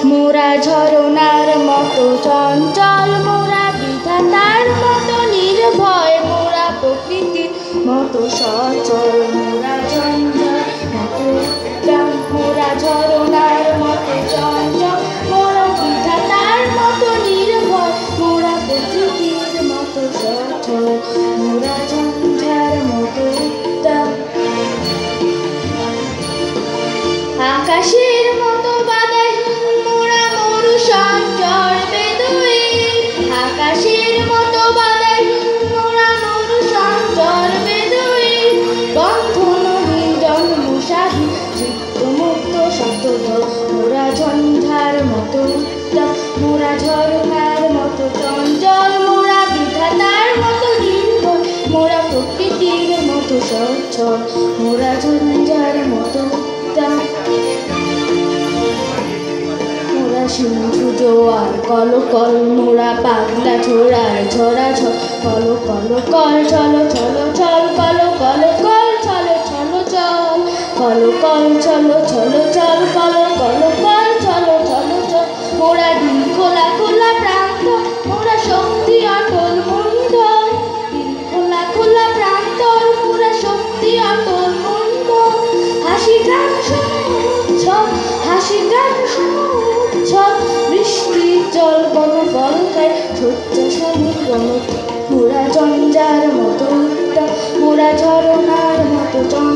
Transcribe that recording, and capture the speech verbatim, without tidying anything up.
মোরা ঝরনার মতো চঞ্চল, মোরা বিধাতার মতো নির্ভয়, মোরা প্রকৃতির মতো সচল। মোরা ঝঞ্ঝার মতো উদ্দাম, মোরা ঝরনার মতো চঞ্চল, মোরা বিধাতার মতো নির্ভয়, মোরা প্রকৃতির মতো সচল। মোরা ঝঞ্ঝার মতো উদ্দাম, আকাশের মতো বাধাহীন, মোরা মরু সঞ্চর বেদুইন। আকাশের মতো বাধাহীন, মোরা মরু সঞ্চর বেদুইন। বন্ধনহীন জন্মস্বাহীন, চিত্তমুক্ত শতদল। মোরা ঝঞ্ঝার মতো উদ্দাম, মোরা ঝরনার মতো চঞ্চল, মোরা বিধাতার মতো নির্ভয়, মোরা প্রকৃতির মতো সচ্ছল। মোরা ঝঞ্ঝার মতো উদ্দাম, মোরা সিন্ধু জোয়ার কলকল, মোরা পাগলা ঝোড়ার ঝরা ঝড়। কল কল কল চলো চলো চল, কল কল কল চলো চলো চল, কল কল চলো চলো চল, কল কল কল চলো চলো চল। মোরা দিল খোলা খোলা প্রান্ত, মোরা শক্তি অটল মন্ডল। দিল খোলা খোলা প্রান্তর, মোরা শক্তি অটল মন্ডল। হাসি গান উচ্ছল, হাসি গান উচ্ছল, বৃষ্টির জল বনফল খায়, শয্যাশায়ীর বন। মোরা ঝঞ্ঝার মতো উদ্দাম, মোরা ঝরনার মতো চঞ্চল,